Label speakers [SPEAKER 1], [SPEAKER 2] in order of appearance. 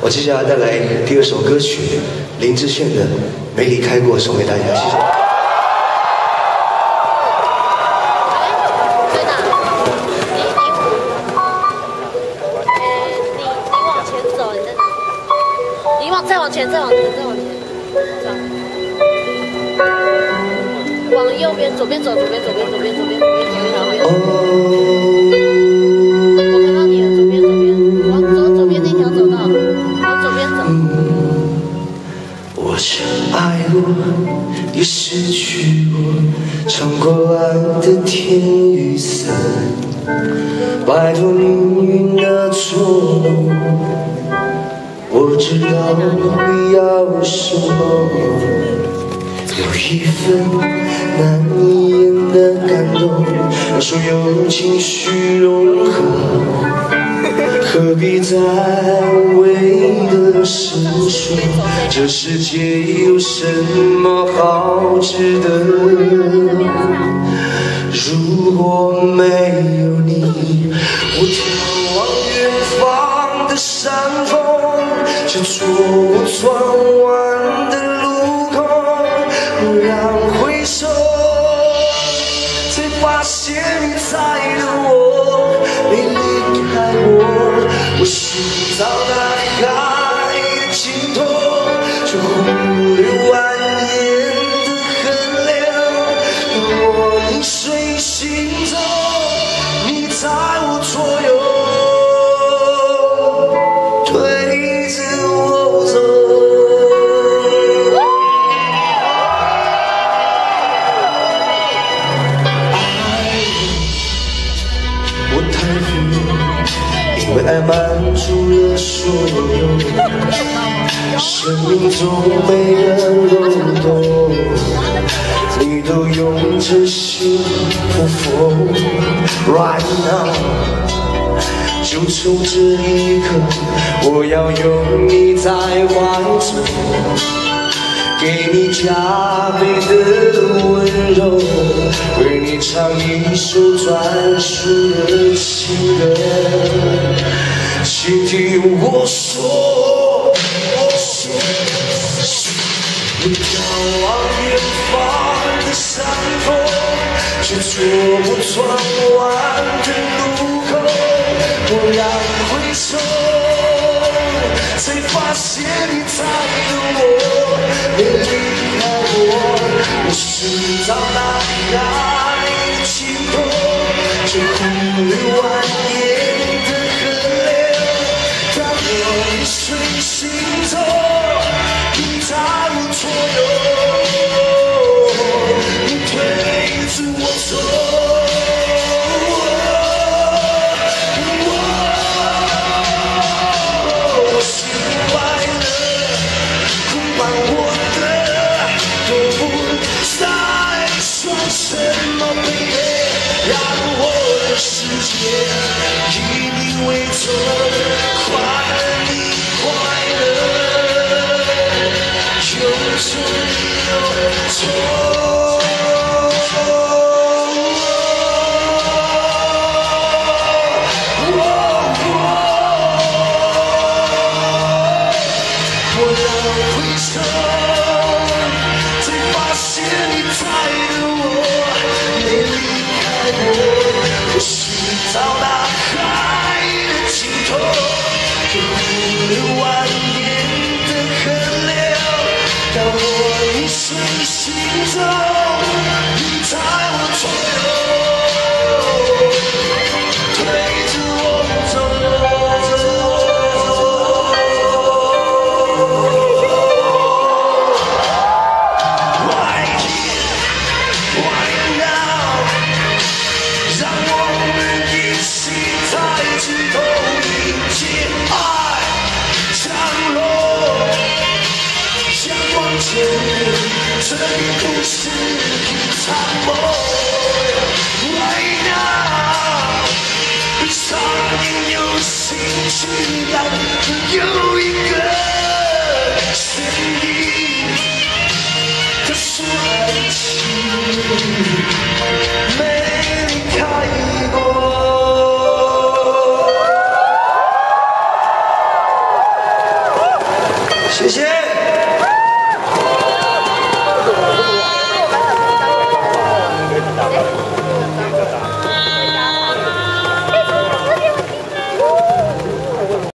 [SPEAKER 1] 我接下来带来第2首歌曲，林志炫的《没离开过》，送给大家，谢谢。
[SPEAKER 2] 再往前，往右边，左边走，左边走一条。我看到你了，左边，往左边那条走道，往左边走。
[SPEAKER 1] 我想爱过，也失去过，尝过爱的甜与酸，摆脱命运的捉弄。我知道会要什么，有一份难以言的感动，让所有情绪融合，何必再无谓的思索？这世界有什么好值得？如果没有你，我眺望远方的山峰，却捉不转弯的路口。蓦然回首，才发现你在等我，没离开我。我寻找大海的尽头，却忽略蜿蜒的河流。让我逆水行走，你在我左右，推着我走。我太富有，因为爱满足了所有，生命中每个漏洞，你都用真心付否 ？Right now， 就从这一刻，我要拥你在怀中，给你加倍的温柔，为你唱一首专属的情歌。请听我说，你眺望远方的山峰，却捉不转弯的路口。蓦然回首，才发现你在等我，没离开我。我寻找大海的尽头，却忽略蜿蜒的河流。当我逆水行走，你在我左右，你推着我走。世界以你为重，快乐你快乐，有错有错。我让回首，才发现你在等我，没离开我。我寻找大海的尽头，却忽略蜿蜒的河流。当我逆水行走，你在我左右，推着我走。Right here, right now， 让我们一起在枝头迎接爱降落，阳光前面，这里不是一场梦。Right now， 闭上眼，有兴趣让有一个声音告诉爱情。没离开过。 谢谢。